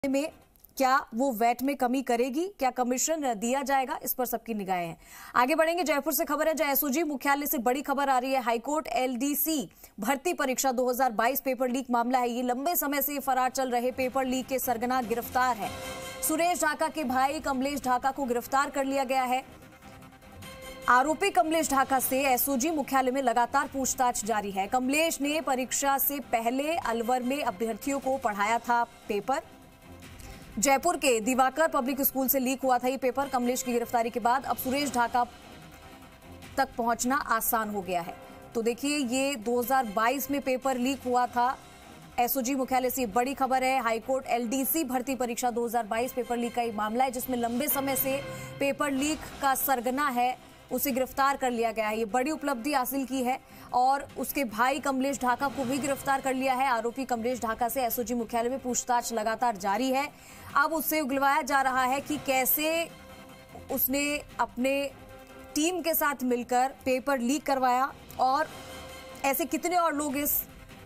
में क्या वो वैट में कमी करेगी, क्या कमीशन दिया जाएगा, इस पर सबकी निगाहें हैं। आगे बढ़ेंगे। जयपुर से खबर है, जय एसओजी मुख्यालय से बड़ी खबर आ रही है। हाईकोर्ट एलडीसी भर्ती परीक्षा 2022 पेपर लीक मामला है। ये लंबे समय से फरार चल रहे पेपर लीक के सरगना गिरफ्तार है। सुरेश ढाका के भाई कमलेश ढाका को गिरफ्तार कर लिया गया है। आरोपी कमलेश ढाका से एसओजी मुख्यालय में लगातार पूछताछ जारी है। कमलेश ने परीक्षा से पहले अलवर में अभ्यर्थियों को पढ़ाया था पेपर। जयपुर के दिवाकर पब्लिक स्कूल से लीक हुआ था ये पेपर। कमलेश की गिरफ्तारी के बाद अब सुरेश ढाका तक पहुंचना आसान हो गया है। तो देखिए, ये 2022 में पेपर लीक हुआ था। एसओजी मुख्यालय से बड़ी खबर है। हाईकोर्ट एलडीसी भर्ती परीक्षा 2022 पेपर लीक का एक मामला है, जिसमें लंबे समय से पेपर लीक का सरगना है, उसे गिरफ्तार कर लिया गया है। ये बड़ी उपलब्धि हासिल की है और उसके भाई कमलेश ढाका को भी गिरफ्तार कर लिया है। आरोपी कमलेश ढाका से एसओजी मुख्यालय में पूछताछ लगातार जारी है। अब उससे उगलवाया जा रहा है कि कैसे उसने अपने टीम के साथ मिलकर पेपर लीक करवाया और ऐसे कितने और लोग इस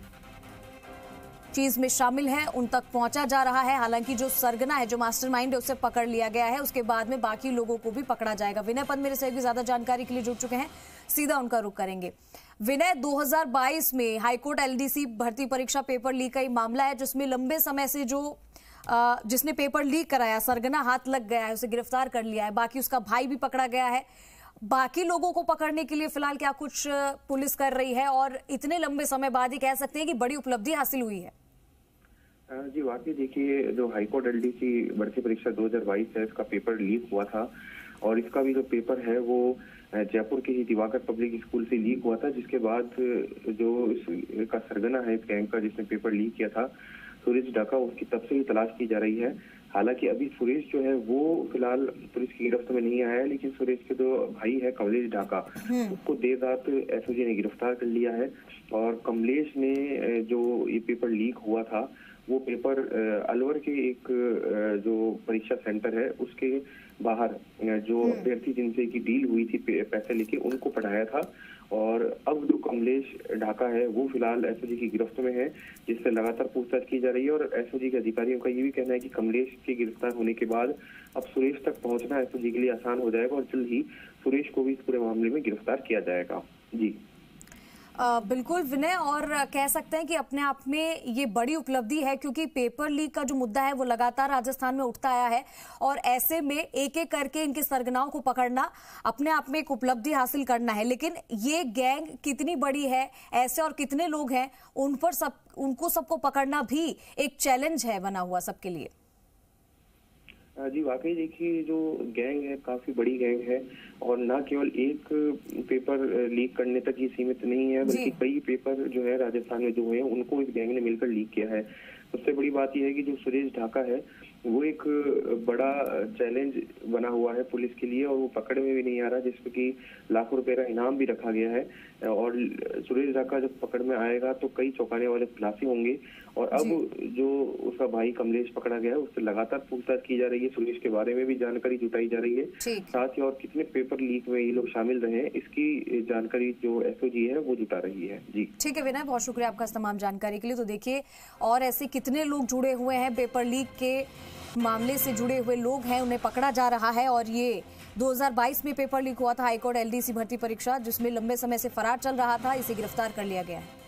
चीज में शामिल हैं, उन तक पहुंचा जा रहा है। हालांकि जो सरगना है, जो मास्टरमाइंड है, उसे पकड़ लिया गया है। उसके बाद में बाकी लोगों को भी पकड़ा जाएगा। विनय पंत मेरे सहयोगी ज्यादा जानकारी के लिए जुड़ चुके हैं, सीधा उनका रुख करेंगे। विनय, 2022 में हाईकोर्ट एलडीसी भर्ती परीक्षा पेपर लीक का मामला है, जिसमें लंबे समय से जिसने पेपर लीक कराया, सरगना हाथ लग गया है, उसे गिरफ्तार कर लिया है। बाकी उसका भाई भी पकड़ा गया है। बाकी लोगों को पकड़ने के लिए फिलहाल क्या कुछ पुलिस कर रही है और इतने लंबे समय बाद ही कह सकते हैं कि बड़ी उपलब्धि हासिल हुई है? जी वाकई देखिए, जो हाईकोर्ट एलडीसी भर्ती परीक्षा 2022 है, इसका पेपर लीक हुआ था और इसका भी जो पेपर है वो जयपुर के ही दिवाकर पब्लिक स्कूल से लीक हुआ था। जिसके बाद जो इसका सरगना है, इस गैंग का जिसने पेपर लीक किया था, सुरेश ढाका, उसकी तब से ही तलाश की जा रही है। हालांकि अभी सुरेश जो है वो फिलहाल पुलिस की गिरफ्त में नहीं आया है, लेकिन सुरेश के जो भाई है कमलेश ढाका, उसको देर रात एसओजी ने गिरफ्तार कर लिया है। और कमलेश ने जो ये पेपर लीक हुआ था, वो पेपर अलवर के एक जो परीक्षा सेंटर है उसके बाहर जो अभ्यर्थी जिनसे की डील हुई थी पैसे लेके, उनको पढ़ाया था। और अब जो कमलेश ढाका है वो फिलहाल एसओजी की गिरफ्त में है, जिससे लगातार पूछताछ की जा रही है। और एसओजी के अधिकारियों का ये भी कहना है कि कमलेश के गिरफ्तार होने के बाद अब सुरेश तक पहुंचना एसओजी के लिए आसान हो जाएगा और जल्द ही सुरेश को भी इस पूरे मामले में गिरफ्तार किया जाएगा। जी बिल्कुल विनय, और कह सकते हैं कि अपने आप में ये बड़ी उपलब्धि है, क्योंकि पेपर लीक का जो मुद्दा है वो लगातार राजस्थान में उठता आया है और ऐसे में एक एक करके इनके सरगनाओं को पकड़ना अपने आप में एक उपलब्धि हासिल करना है। लेकिन ये गैंग कितनी बड़ी है, ऐसे और कितने लोग हैं, उनको सबको पकड़ना भी एक चैलेंज है बना हुआ सबके लिए। जी वाकई देखिए, जो गैंग है काफी बड़ी गैंग है और ना केवल एक पेपर लीक करने तक ही सीमित नहीं है, बल्कि कई पेपर जो है राजस्थान में जो हुए हैं उनको इस गैंग ने मिलकर लीक किया है। सबसे बड़ी बात यह है कि जो सुरेश ढाका है वो एक बड़ा चैलेंज बना हुआ है पुलिस के लिए और वो पकड़ में भी नहीं आ रहा, जिसपे कि लाखों रुपए का इनाम भी रखा गया है। और सुरेश ढाका जब पकड़ में आएगा तो कई चौंकाने वाले खुलासे होंगे। और अब जो उसका भाई कमलेश पकड़ा गया है, उससे लगातार पूछताछ की जा रही है। सुरेश के बारे में भी जानकारी जुटाई जा रही है, साथ ही और कितने पेपर लीक में ये लोग शामिल रहे हैं इसकी जानकारी जो एसओजी है वो जुटा रही है। जी ठीक है विनय, बहुत शुक्रिया आपका तमाम जानकारी के लिए। तो देखिए, और ऐसे कितने लोग जुड़े हुए हैं, पेपर लीक के मामले से जुड़े हुए लोग हैं, उन्हें पकड़ा जा रहा है। और ये 2022 में पेपर लीक हुआ था हाईकोर्ट एलडीसी भर्ती परीक्षा, जिसमें लंबे समय से फरार चल रहा था, इसे गिरफ्तार कर लिया गया है।